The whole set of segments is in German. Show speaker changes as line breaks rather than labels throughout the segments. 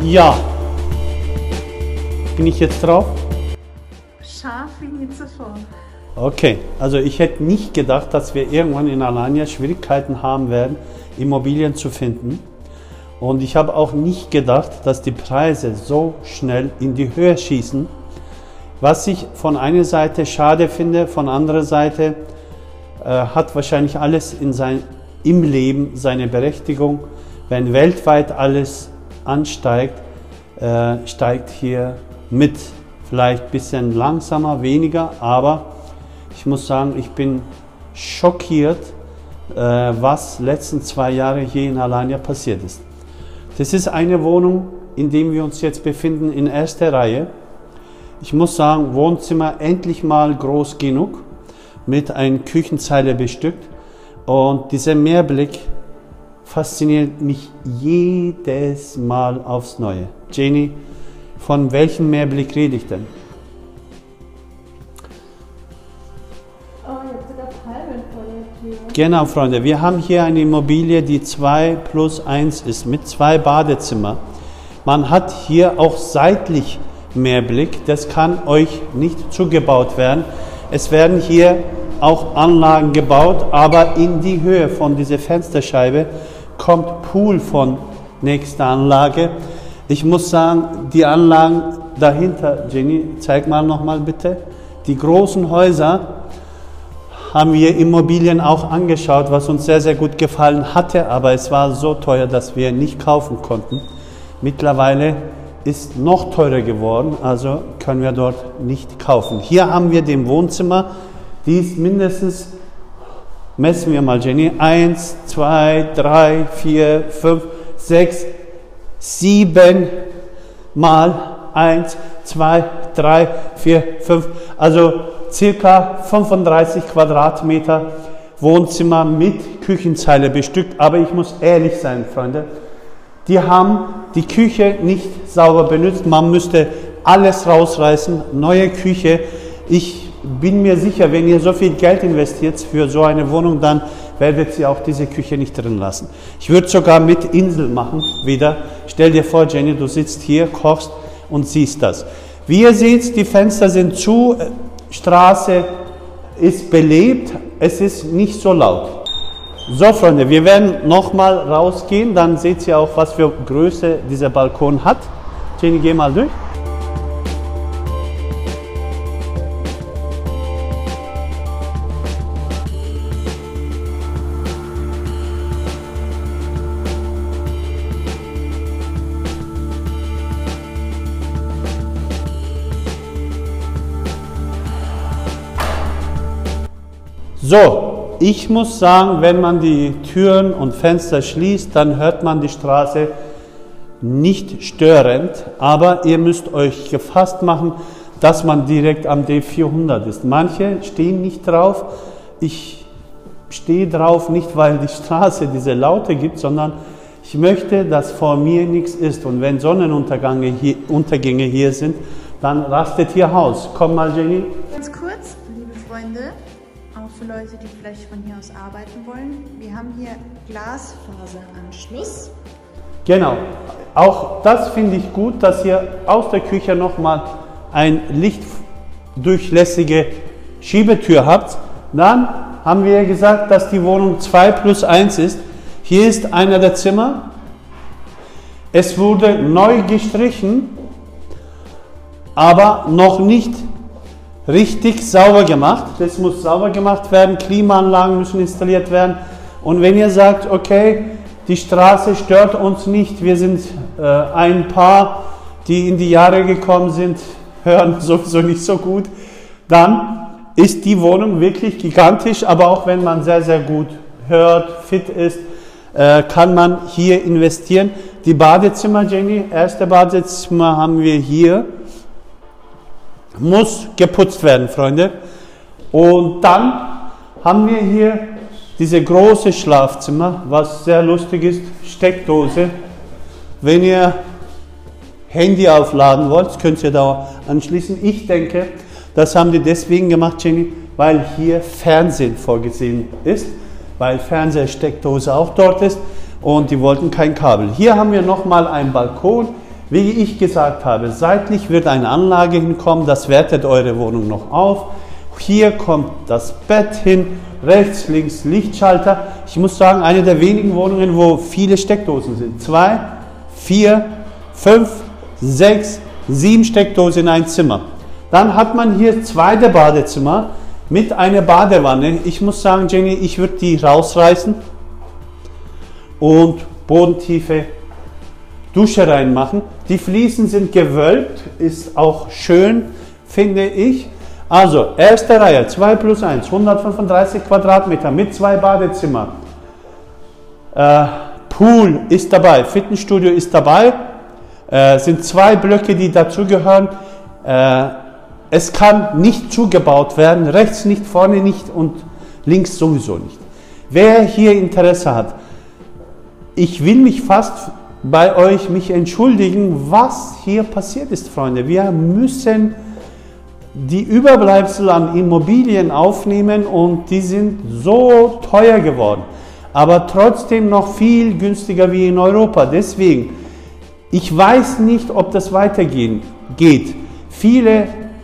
Ja. Bin ich jetzt drauf?
Scharf wie nie zuvor.
Okay, also ich hätte nicht gedacht, dass wir irgendwann in Alanya Schwierigkeiten haben werden, Immobilien zu finden. Und ich habe auch nicht gedacht, dass die Preise so schnell in die Höhe schießen. Was ich von einer Seite schade finde, von anderer Seite hat wahrscheinlich alles im Leben seine Berechtigung. Wenn weltweit alles ansteigt, steigt hier mit. Vielleicht ein bisschen langsamer, weniger, aber ich muss sagen, ich bin schockiert, was letzten 2 Jahre hier in Alanya passiert ist. Das ist eine Wohnung, in der wir uns jetzt befinden, in erster Reihe. Ich muss sagen, Wohnzimmer endlich mal groß genug, mit einer Küchenzeile bestückt. Und dieser Meerblick fasziniert mich jedes Mal aufs Neue. Jenny, von welchem Meerblick rede ich denn?
Oh, jetzt sogar Palmen vor der Tür.
Genau, Freunde, wir haben hier eine Immobilie, die 2+1 ist, mit 2 Badezimmern. Man hat hier auch seitlich Meerblick, das kann euch nicht zugebaut werden. Es werden hier auch Anlagen gebaut, aber in die Höhe von dieser Fensterscheibe kommt Pool von nächster Anlage. Ich muss sagen, die Anlagen dahinter, Jenny, zeig mal nochmal bitte. Die großen Häuser haben wir Immobilien auch angeschaut, was uns sehr, sehr gut gefallen hatte, aber es war so teuer, dass wir nicht kaufen konnten. Mittlerweile ist noch teurer geworden, also können wir dort nicht kaufen. Hier haben wir den Wohnzimmer, die ist mindestens, messen wir mal, Jenny, 1, 2, 3, 4, 5, 6, 7 mal 1, 2, 3, 4, 5, also circa 35 Quadratmeter Wohnzimmer mit Küchenzeile bestückt. Aber ich muss ehrlich sein, Freunde, die haben die Küche nicht sauber benutzt. Man müsste alles rausreißen, neue Küche. Ich bin mir sicher, wenn ihr so viel Geld investiert für so eine Wohnung, dann werdet ihr auch diese Küche nicht drin lassen. Ich würde sogar mit Insel machen wieder. Stell dir vor, Jenny, du sitzt hier, kochst und siehst das. Wie ihr seht, die Fenster sind zu, Straße ist belebt, es ist nicht so laut. So, Freunde, wir werden nochmal rausgehen, dann seht ihr auch, was für Größe dieser Balkon hat. Jenny, geh mal durch. So, ich muss sagen, wenn man die Türen und Fenster schließt, dann hört man die Straße nicht störend, aber ihr müsst euch gefasst machen, dass man direkt am D400 ist. Manche stehen nicht drauf. Ich stehe drauf nicht, weil die Straße diese Laute gibt, sondern ich möchte, dass vor mir nichts ist. Und wenn Sonnenuntergänge hier sind, dann rastet hier Haus. Komm mal, Jenny.
Ganz kurz, liebe Freunde, auch für Leute, die vielleicht von hier aus arbeiten wollen. Wir haben hier Glasfaseranschluss.
Genau, auch das finde ich gut, dass ihr aus der Küche nochmal eine lichtdurchlässige Schiebetür habt. Dann haben wir gesagt, dass die Wohnung 2+1 ist. Hier ist einer der Zimmer. Es wurde neu gestrichen, aber noch nicht richtig sauber gemacht. Das muss sauber gemacht werden, Klimaanlagen müssen installiert werden. Und wenn ihr sagt, okay, die Straße stört uns nicht, wir sind ein Paar, die in die Jahre gekommen sind, hören sowieso nicht so gut, dann ist die Wohnung wirklich gigantisch, aber auch wenn man sehr, sehr gut hört, fit ist, kann man hier investieren. Die Badezimmer, Jenny, erste Badezimmer haben wir hier, muss geputzt werden, Freunde. Und dann haben wir hier diese große Schlafzimmer, was sehr lustig ist, Steckdose. Wenn ihr Handy aufladen wollt, könnt ihr da anschließen. Ich denke, das haben die deswegen gemacht, Jenny, weil hier Fernsehen vorgesehen ist, weil Fernsehsteckdose auch dort ist und die wollten kein Kabel. Hier haben wir nochmal einen Balkon. Wie ich gesagt habe, seitlich wird eine Anlage hinkommen, das wertet eure Wohnung noch auf. Hier kommt das Bett hin, rechts, links Lichtschalter. Ich muss sagen, eine der wenigen Wohnungen, wo viele Steckdosen sind. 2, 4, 5, 6, 7 Steckdosen in ein Zimmer. Dann hat man hier zweite Badezimmer mit einer Badewanne. Ich muss sagen, Jenny, ich würde die rausreißen und bodentiefe Dusche reinmachen. Die Fliesen sind gewölbt, ist auch schön, finde ich. Also, erste Reihe, 2 plus 1, 135 Quadratmeter mit 2 Badezimmer. Pool ist dabei, Fitnessstudio ist dabei. Sind 2 Blöcke, die dazugehören. Es kann nicht zugebaut werden, rechts nicht, vorne nicht und links sowieso nicht. Wer hier Interesse hat, ich will mich fast bei euch entschuldigen, was hier passiert ist, Freunde. Wir müssen die Überbleibsel an Immobilien aufnehmen und die sind so teuer geworden, aber trotzdem noch viel günstiger wie in Europa. Deswegen, ich weiß nicht, ob das weitergehen geht. Viele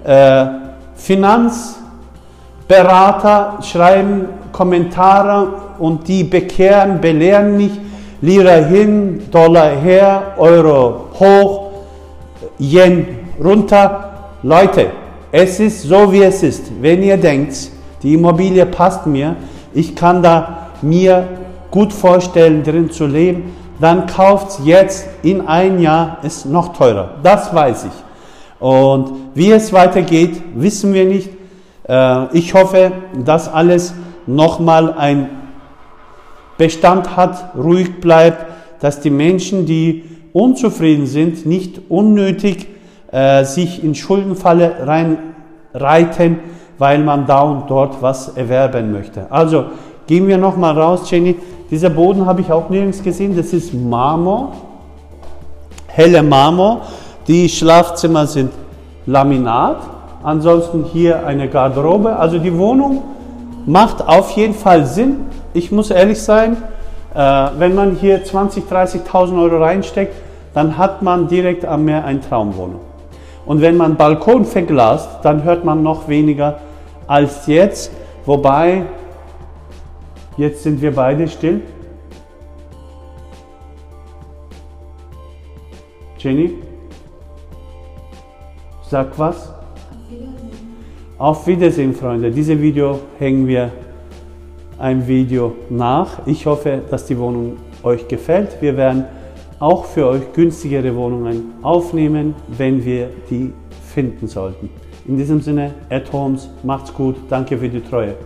Finanzberater schreiben Kommentare und die belehren mich, Lira hin, Dollar her, Euro hoch, Yen runter. Leute, es ist so, wie es ist. Wenn ihr denkt, die Immobilie passt mir, ich kann da mir gut vorstellen, drin zu leben, dann kauft es jetzt, in ein Jahr ist noch teurer. Das weiß ich. Und wie es weitergeht, wissen wir nicht. Ich hoffe, dass alles nochmal ein Bestand hat, ruhig bleibt, dass die Menschen, die unzufrieden sind, nicht unnötig sich in Schuldenfalle reinreiten, weil man da und dort was erwerben möchte. Also gehen wir nochmal raus, Jenny. Dieser Boden habe ich auch nirgends gesehen. Das ist Marmor, helle Marmor. Die Schlafzimmer sind Laminat. Ansonsten hier eine Garderobe. Also die Wohnung macht auf jeden Fall Sinn. Ich muss ehrlich sein, wenn man hier 20.000, 30.000 Euro reinsteckt, dann hat man direkt am Meer eine Traumwohnung. Und wenn man Balkon verglast, dann hört man noch weniger als jetzt. Wobei, jetzt sind wir beide still. Jenny, sag was. Auf Wiedersehen, Freunde. Dieses Video hängen wir ein Video nach. Ich hoffe, dass die Wohnung euch gefällt. Wir werden auch für euch günstigere Wohnungen aufnehmen, wenn wir die finden sollten. In diesem Sinne, @Homes, macht's gut. Danke für die Treue.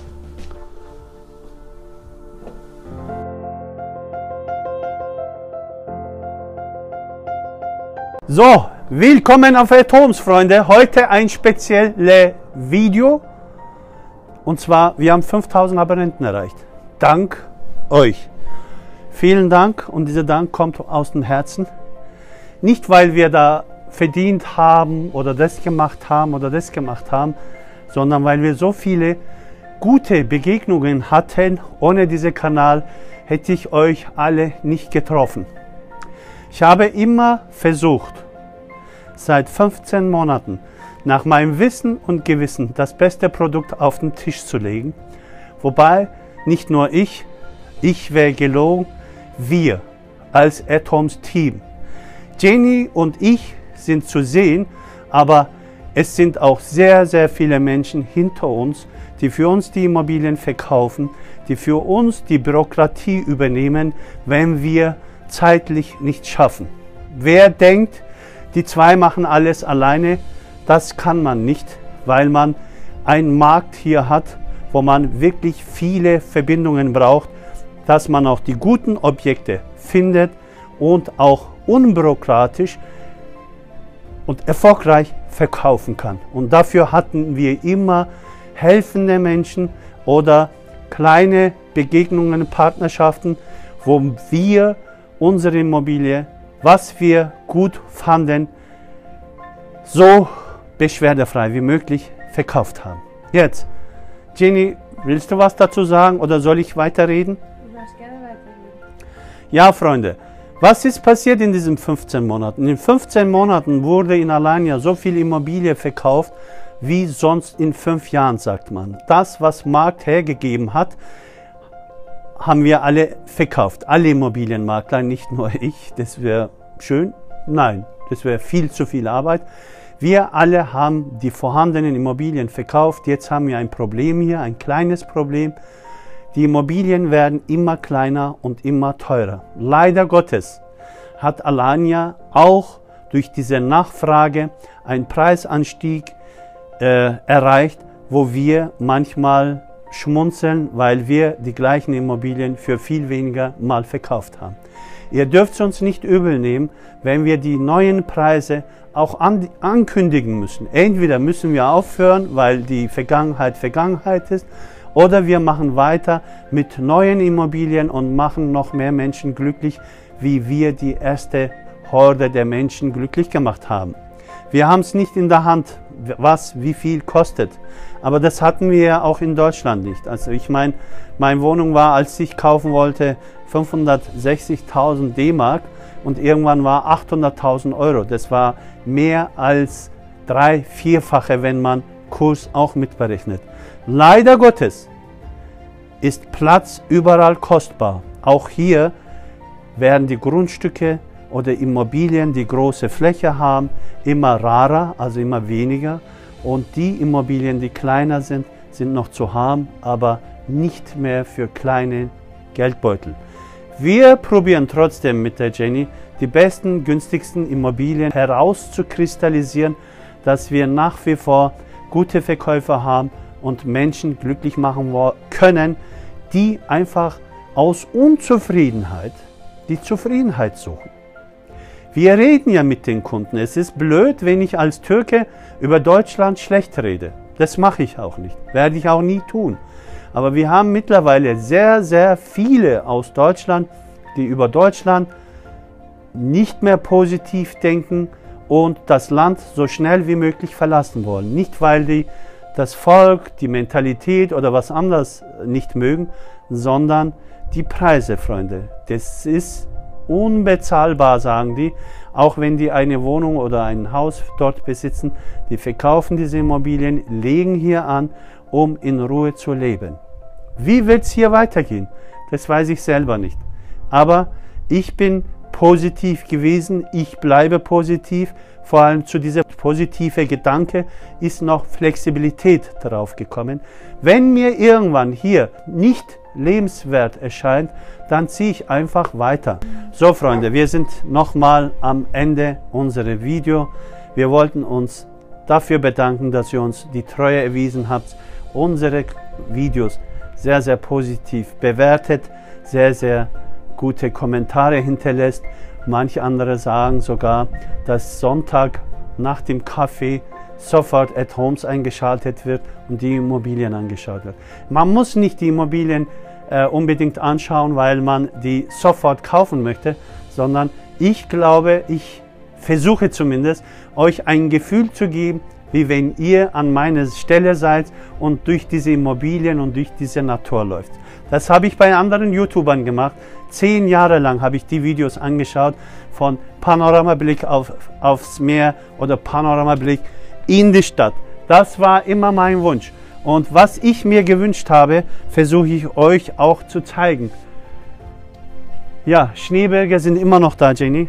So, willkommen auf @Homes, Freunde. Heute ein spezielles Video. Und zwar, wir haben 5000 Abonnenten erreicht. Dank euch. Vielen Dank und dieser Dank kommt aus dem Herzen. Nicht, weil wir da verdient haben oder das gemacht haben oder das gemacht haben, sondern weil wir so viele gute Begegnungen hatten. Ohne diesen Kanal hätte ich euch alle nicht getroffen. Ich habe immer versucht, seit 15 Monaten nach meinem Wissen und Gewissen das beste Produkt auf den Tisch zu legen. Wobei nicht nur ich wäre gelogen, wir als @Homes Team. Jenny und ich sind zu sehen, aber es sind auch sehr, sehr viele Menschen hinter uns, die für uns die Immobilien verkaufen, die für uns die Bürokratie übernehmen, wenn wir zeitlich nicht schaffen. Wer denkt, die zwei machen alles alleine, das kann man nicht, weil man einen Markt hier hat, wo man wirklich viele Verbindungen braucht, dass man auch die guten Objekte findet und auch unbürokratisch und erfolgreich verkaufen kann. Und dafür hatten wir immer helfende Menschen oder kleine Begegnungen, Partnerschaften, wo wir unsere Immobilie, was wir gut fanden, so beschwerdefrei wie möglich verkauft haben. Jetzt, Jenny, willst du was dazu sagen oder soll ich weiterreden?
Du darfst gerne weiterreden.
Ja, Freunde, Was ist passiert in diesen 15 Monaten? In den 15 Monaten wurde in Alanya so viel Immobilie verkauft, wie sonst in 5 Jahren, sagt man. Das, was Markt hergegeben hat, haben wir alle verkauft. Alle Immobilienmakler, nicht nur ich. Das wäre schön. Nein, das wäre viel zu viel Arbeit. Wir alle haben die vorhandenen Immobilien verkauft. Jetzt haben wir ein Problem hier, ein kleines Problem. Die Immobilien werden immer kleiner und immer teurer. Leider Gottes hat Alanya auch durch diese Nachfrage einen Preisanstieg erreicht, wo wir manchmal schmunzeln, weil wir die gleichen Immobilien für viel weniger mal verkauft haben. Ihr dürft es uns nicht übel nehmen, wenn wir die neuen Preise auch ankündigen müssen. Entweder müssen wir aufhören, weil die Vergangenheit Vergangenheit ist, oder wir machen weiter mit neuen Immobilien und machen noch mehr Menschen glücklich, wie wir die erste Horde der Menschen glücklich gemacht haben. Wir haben es nicht in der Hand, wie viel kostet. Aber das hatten wir ja auch in Deutschland nicht. Also ich meine, meine Wohnung war, als ich kaufen wollte, 560.000 D-Mark und irgendwann war 800.000 Euro. Das war mehr als 3-, 4-fache, wenn man Kurs auch mitberechnet. Leider Gottes ist Platz überall kostbar. Auch hier werden die Grundstücke oder Immobilien, die große Fläche haben, immer rarer, also immer weniger. Und die Immobilien, die kleiner sind, sind noch zu haben, aber nicht mehr für kleine Geldbeutel. Wir probieren trotzdem mit der Jenny die besten, günstigsten Immobilien herauszukristallisieren, dass wir nach wie vor gute Verkäufer haben und Menschen glücklich machen können, die einfach aus Unzufriedenheit die Zufriedenheit suchen. Wir reden ja mit den Kunden. Es ist blöd, wenn ich als Türke über Deutschland schlecht rede. Das mache ich auch nicht. Werde ich auch nie tun. Aber wir haben mittlerweile sehr, sehr viele aus Deutschland, die über Deutschland nicht mehr positiv denken und das Land so schnell wie möglich verlassen wollen. Nicht, weil die das Volk, die Mentalität oder was anderes nicht mögen, sondern die Preise, Freunde. Das ist unbezahlbar, sagen die. Auch wenn die eine Wohnung oder ein Haus dort besitzen, die verkaufen diese Immobilien, legen hier an, um in Ruhe zu leben. Wie wird es hier weitergehen? Das weiß ich selber nicht. Aber ich bin positiv gewesen, ich bleibe positiv. Vor allem zu dieser positiven Gedanke ist noch Flexibilität darauf gekommen. Wenn mir irgendwann hier nicht lebenswert erscheint, dann ziehe ich einfach weiter. So Freunde, wir sind nochmal am Ende unseres Videos. Wir wollten uns dafür bedanken, dass ihr uns die Treue erwiesen habt, unsere Videos sehr, sehr positiv bewertet, sehr, sehr gute Kommentare hinterlässt. Manche andere sagen sogar, dass Sonntag nach dem Kaffee sofort @Homes eingeschaltet wird und die Immobilien angeschaut wird. Man muss nicht die Immobilien unbedingt anschauen, weil man die sofort kaufen möchte, sondern ich glaube, ich versuche zumindest, euch ein Gefühl zu geben, wie wenn ihr an meiner Stelle seid und durch diese Immobilien und durch diese Natur läuft. Das habe ich bei anderen YouTubern gemacht. 10 Jahre lang habe ich die Videos angeschaut von Panoramablick aufs Meer oder Panoramablick in die Stadt. Das war immer mein Wunsch. Und was ich mir gewünscht habe, versuche ich euch auch zu zeigen. Ja, Schneeberge sind immer noch da, Jenny.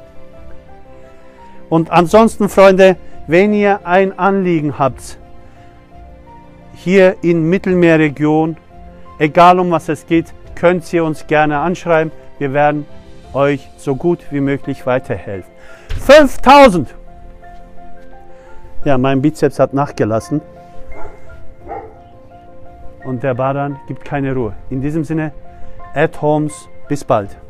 Und ansonsten, Freunde, wenn ihr ein Anliegen habt, hier in Mittelmeerregion, egal um was es geht, könnt ihr uns gerne anschreiben. Wir werden euch so gut wie möglich weiterhelfen. 5000! Ja, mein Bizeps hat nachgelassen. Und der Baran gibt keine Ruhe. In diesem Sinne, @Homes, bis bald.